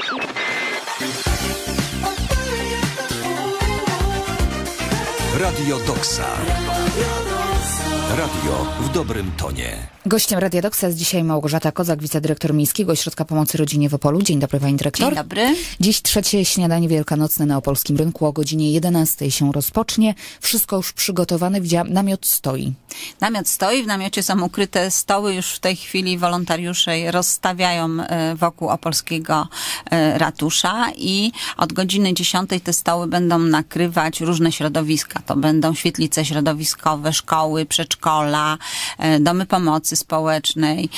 Radio Doksa. Radio w dobrym tonie. Gościem Radia Doksa jest dzisiaj Małgorzata Kozak, wicedyrektor Miejskiego Ośrodka Pomocy Rodzinie w Opolu. Dzień dobry, pani dyrektor. Dzień dobry. Dziś trzecie śniadanie wielkanocne na opolskim rynku. O godzinie 11 się rozpocznie. Wszystko już przygotowane. Widziałam, namiot stoi. Namiot stoi, w namiocie są ukryte stoły. Już w tej chwili wolontariusze je rozstawiają wokół opolskiego ratusza i od godziny 10 te stoły będą nakrywać różne środowiska. To będą świetlice środowiskowe, szkoły, przedszkola, domy pomocy społecznej,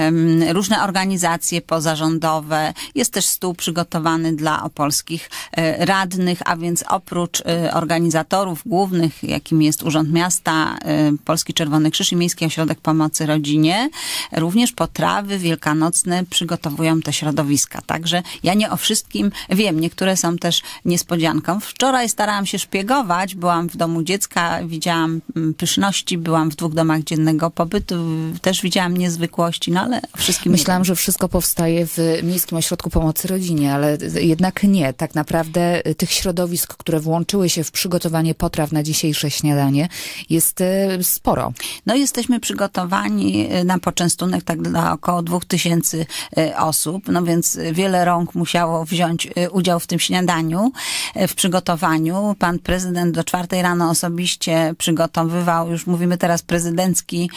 różne organizacje pozarządowe. Jest też stół przygotowany dla opolskich radnych, a więc oprócz organizatorów głównych, jakim jest Urząd Miasta, Polski Czerwony Krzyż i Miejski Ośrodek Pomocy Rodzinie, również potrawy wielkanocne przygotowują te środowiska. Także ja nie o wszystkim wiem. Niektóre są też niespodzianką. Wczoraj starałam się szpiegować. Byłam w domu dziecka, widziałam pyszności, byłam w 2 domach dziennego pobytu, też widziałam niezwykłości, no ale o wszystkim myślałam, że wszystko powstaje w Miejskim Ośrodku Pomocy Rodzinie, ale jednak nie. Tak naprawdę tych środowisk, które włączyły się w przygotowanie potraw na dzisiejsze śniadanie, jest sporo. No jesteśmy przygotowani na poczęstunek tak dla około 2000 osób, no więc wiele rąk musiało wziąć udział w tym śniadaniu, w przygotowaniu. Pan prezydent do 4 rano osobiście przygotowywał, już mówimy teraz prezydencki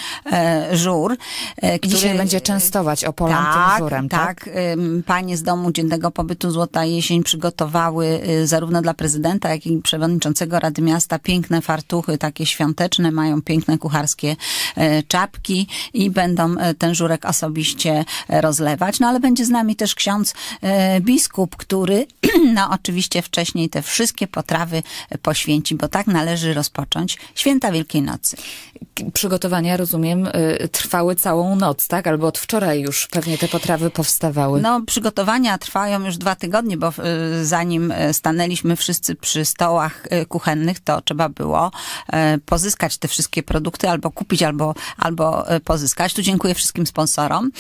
żur. Dzisiaj będzie częstować Opolan tym żurem, tak? Tak. Panie z domu dziennego pobytu Złota Jesień przygotowały zarówno dla prezydenta, jak i przewodniczącego Rady Miasta piękne fartuchy, takie świąteczne, mają piękne kucharskie czapki i będą ten żurek osobiście rozlewać. No ale będzie z nami też ksiądz biskup, który no oczywiście wcześniej te wszystkie potrawy poświęci, bo tak należy rozpocząć święta Wielkiej Nocy. Przygotowania, rozumiem, trwały całą noc, tak? Albo od wczoraj już pewnie te potrawy powstawały. No, przygotowania trwają już 2 tygodnie, bo zanim stanęliśmy wszyscy przy stołach kuchennych, to trzeba było pozyskać te wszystkie produkty, albo kupić, albo pozyskać. Tu dziękuję wszystkim sponsorom.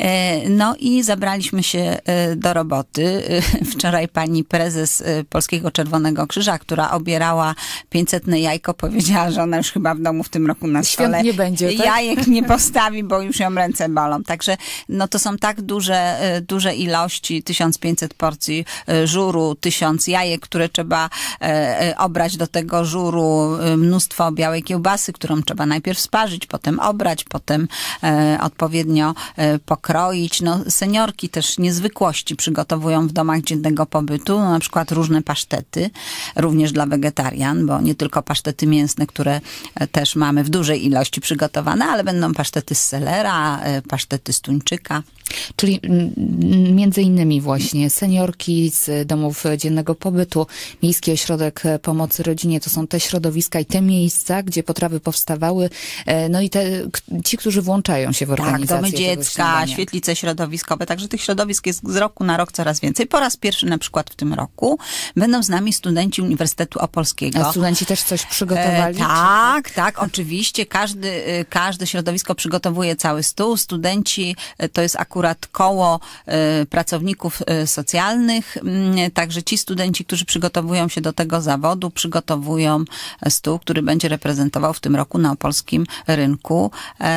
No i zabraliśmy się do roboty. Wczoraj pani prezes Polskiego Czerwonego Krzyża, która obierała 500 jajko, powiedziała, że ona już chyba w domu w tym roku na stole nie będzie, tak? Jajek nie postawi, bo już ją ręce bolą. Także no to są tak duże ilości, 1500 porcji żuru, 1000 jajek, które trzeba obrać do tego żuru, mnóstwo białej kiełbasy, którą trzeba najpierw sparzyć, potem obrać, potem odpowiednio pokroić. No, seniorki też niezwykłości przygotowują w domach dziennego pobytu, no, na przykład różne pasztety, również dla wegetarian, bo nie tylko pasztety mięsne, które też mamy w dużej ilości przygotowane, ale będą pasztety z selera, pasztety z tuńczyka. Czyli między innymi właśnie seniorki z domów dziennego pobytu, Miejski Ośrodek Pomocy Rodzinie, to są te środowiska i te miejsca, gdzie potrawy powstawały, no i ci, którzy włączają się w organizację. Tak, domy dziecka, świetlice środowiskowe, także tych środowisk jest z roku na rok coraz więcej. Po raz pierwszy na przykład w tym roku będą z nami studenci Uniwersytetu Opolskiego. A studenci też coś przygotowali? Tak, oczywiście. Każde środowisko przygotowuje cały stół. Studenci to jest akurat koło pracowników socjalnych, także ci studenci, którzy przygotowują się do tego zawodu, przygotowują stół, który będzie reprezentował w tym roku na opolskim rynku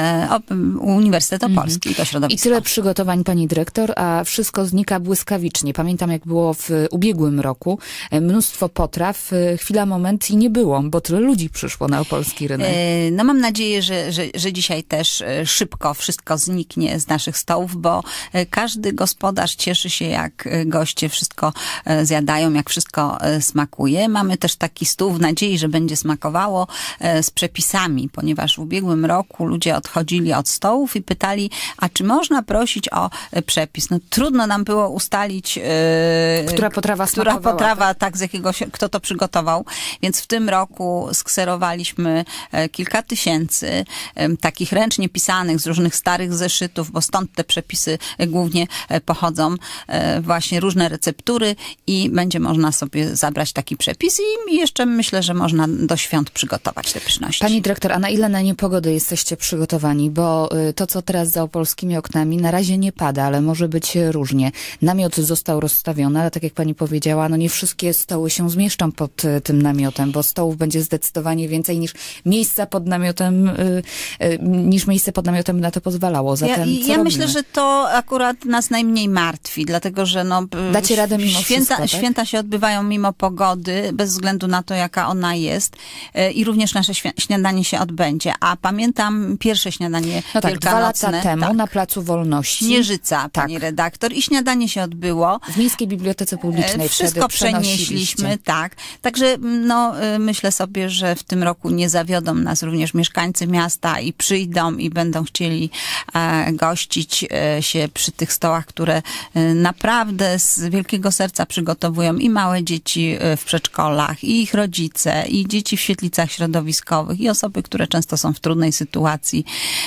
Uniwersytet Opolski. To środowisko. I tyle przygotowań, pani dyrektor, a wszystko znika błyskawicznie. Pamiętam, jak było w ubiegłym roku. Mnóstwo potraw, chwila, moment i nie było, bo tyle ludzi przyszło na opolski rynek. No mam nadzieję, że dzisiaj też szybko wszystko zniknie z naszych stołów, bo każdy gospodarz cieszy się, jak goście wszystko zjadają, jak wszystko smakuje. Mamy też taki stół w nadziei, że będzie smakowało, z przepisami, ponieważ w ubiegłym roku ludzie odchodzili od stołów i pytali, a czy można prosić o przepis? No trudno nam było ustalić, która potrawa tak, z jakiegoś, kto to przygotował. Więc w tym roku skserowaliśmy kilka tysięcy takich ręcznie pisanych z różnych starych zeszytów, bo stąd te przepisy przepisy głównie pochodzą właśnie różne receptury i będzie można sobie zabrać taki przepis i jeszcze myślę, że można do świąt przygotować te pyszności. Pani dyrektor, a na ile na niepogody jesteście przygotowani? Bo to, co teraz za opolskimi oknami, na razie nie pada, ale może być różnie. Namiot został rozstawiony, ale tak jak pani powiedziała, no nie wszystkie stoły się zmieszczą pod tym namiotem, bo stołów będzie zdecydowanie więcej niż miejsce pod namiotem na to pozwalało. Zatem ja myślę, że to akurat nas najmniej martwi, dlatego że dacie radę mimo wszystko, tak? Święta się odbywają mimo pogody, bez względu na to, jaka ona jest i również nasze śniadanie się odbędzie. A pamiętam pierwsze śniadanie wielkanocne. 2 lata temu na Placu Wolności. Śnieżyca, pani redaktor. I śniadanie się odbyło. W Miejskiej Bibliotece Publicznej wszystko przenieśliśmy, tak. Także myślę sobie, że w tym roku nie zawiodą nas również mieszkańcy miasta i przyjdą i będą chcieli gościć się przy tych stołach, które naprawdę z wielkiego serca przygotowują i małe dzieci w przedszkolach, i ich rodzice, i dzieci w świetlicach środowiskowych, i osoby, które często są w trudnej sytuacji.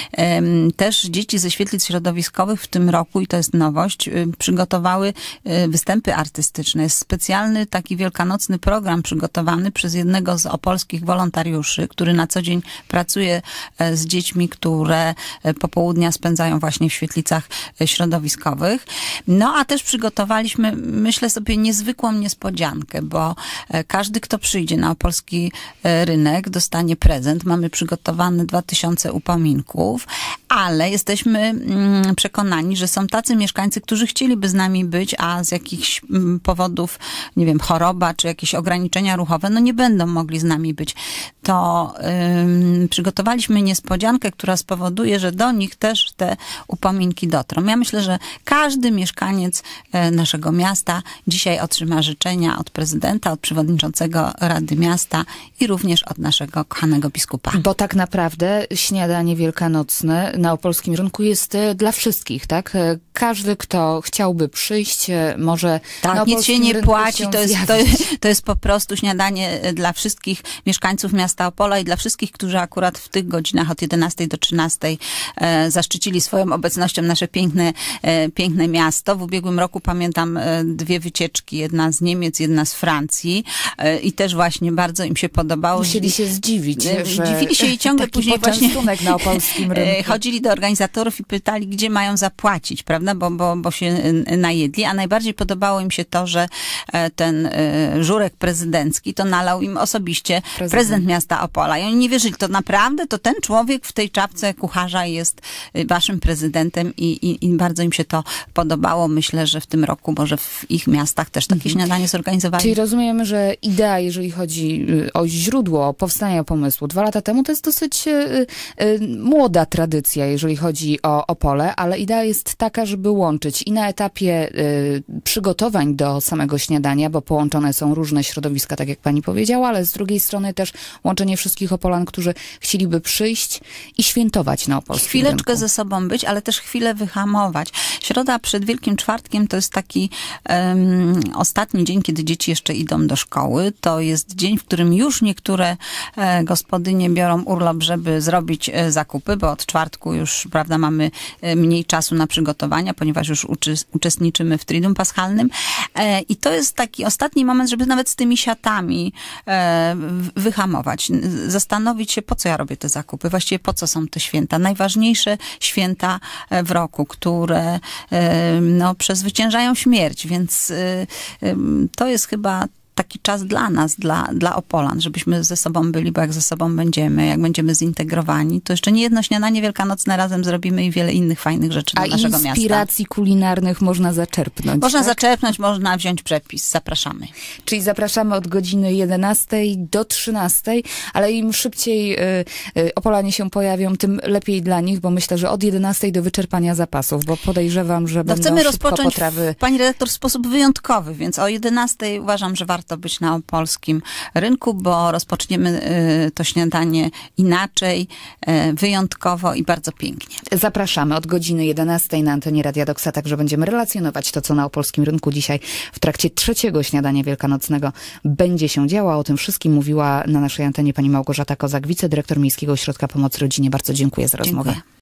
Też dzieci ze świetlic środowiskowych w tym roku, i to jest nowość, przygotowały występy artystyczne. Jest specjalny taki wielkanocny program przygotowany przez jednego z opolskich wolontariuszy, który na co dzień pracuje z dziećmi, które popołudnia spędzają właśnie w świetlicach środowiskowych. A też przygotowaliśmy, myślę sobie, niezwykłą niespodziankę, bo każdy, kto przyjdzie na opolski rynek, dostanie prezent. Mamy przygotowane 2000 upominków, ale jesteśmy przekonani, że są tacy mieszkańcy, którzy chcieliby z nami być, a z jakichś powodów, nie wiem, choroba czy jakieś ograniczenia ruchowe, nie będą mogli z nami być. To przygotowaliśmy niespodziankę, która spowoduje, że do nich też te upominki dotrą. Ja myślę, że każdy mieszkaniec naszego miasta dzisiaj otrzyma życzenia od prezydenta, od przewodniczącego Rady Miasta i również od naszego kochanego biskupa. Bo tak naprawdę śniadanie wielkanocne na opolskim rynku jest dla wszystkich, tak? Każdy, kto chciałby przyjść, może tak, nic się nie płaci. To jest po prostu śniadanie dla wszystkich mieszkańców miasta Opola i dla wszystkich, którzy akurat w tych godzinach od 11 do 13 zaszczycili swoją obecnością nasze piękne miasto. W ubiegłym roku pamiętam 2 wycieczki, jedna z Niemiec, jedna z Francji i też właśnie bardzo im się podobało. Musieli się zdziwić, że dziwili się i ciągle taki później właśnie na opolskim rynku. Chodzili do organizatorów i pytali, gdzie mają zapłacić, prawda, bo się najedli, a najbardziej podobało im się to, że ten żurek prezydencki to nalał im osobiście prezydent miasta Opola. I oni nie wierzyli, to naprawdę, to ten człowiek w tej czapce kucharza jest waszym prezydentem i bardzo im się to podobało. Myślę, że w tym roku może w ich miastach też takie śniadanie zorganizowali. Czyli rozumiemy, że idea, jeżeli chodzi o źródło powstania pomysłu 2 lata temu, to jest dosyć młoda tradycja, jeżeli chodzi o Opole, ale idea jest taka, żeby łączyć i na etapie przygotowań do samego śniadania, bo połączone są różne środowiska, tak jak pani powiedziała, ale z drugiej strony też łączenie wszystkich Opolan, którzy chcieliby przyjść i świętować na opolskim Chwileczkę rynku. ze sobą być, ale też chwilę wyhamować. Środa przed Wielkim Czwartkiem to jest taki ostatni dzień, kiedy dzieci jeszcze idą do szkoły. To jest dzień, w którym już niektóre gospodynie biorą urlop, żeby zrobić zakupy, bo od czwartku już, prawda, mamy mniej czasu na przygotowania, ponieważ już uczestniczymy w Triduum Paschalnym. I to jest taki ostatni moment, żeby nawet z tymi siatami wyhamować. Zastanowić się, po co ja robię te zakupy, właściwie po co są te święta. Najważniejsze święta w roku, które przezwyciężają śmierć, więc to jest chyba taki czas dla nas, dla Opolan, żebyśmy ze sobą byli, bo jak ze sobą będziemy, jak będziemy zintegrowani, to jeszcze nie jedno śniadanie wielkanocne razem zrobimy i wiele innych fajnych rzeczy dla naszego miasta. A inspiracji kulinarnych można zaczerpnąć. Można tak? zaczerpnąć, można wziąć przepis. Zapraszamy. Czyli zapraszamy od godziny 11 do 13, ale im szybciej Opolanie się pojawią, tym lepiej dla nich, bo myślę, że od 11 do wyczerpania zapasów, bo podejrzewam, że będą chcemy szybko rozpocząć potrawy. Pani redaktor, w sposób wyjątkowy, więc o 11 uważam, że warto być na opolskim rynku, bo rozpoczniemy to śniadanie inaczej, wyjątkowo i bardzo pięknie. Zapraszamy od godziny 11 na antenie Radia Doksa, także będziemy relacjonować to, co na opolskim rynku dzisiaj w trakcie 3. śniadania wielkanocnego będzie się działo. O tym wszystkim mówiła na naszej antenie pani Małgorzata Kozak, wicedyrektor Miejskiego Ośrodka Pomocy Rodzinie. Bardzo dziękuję za rozmowę. Dziękuję.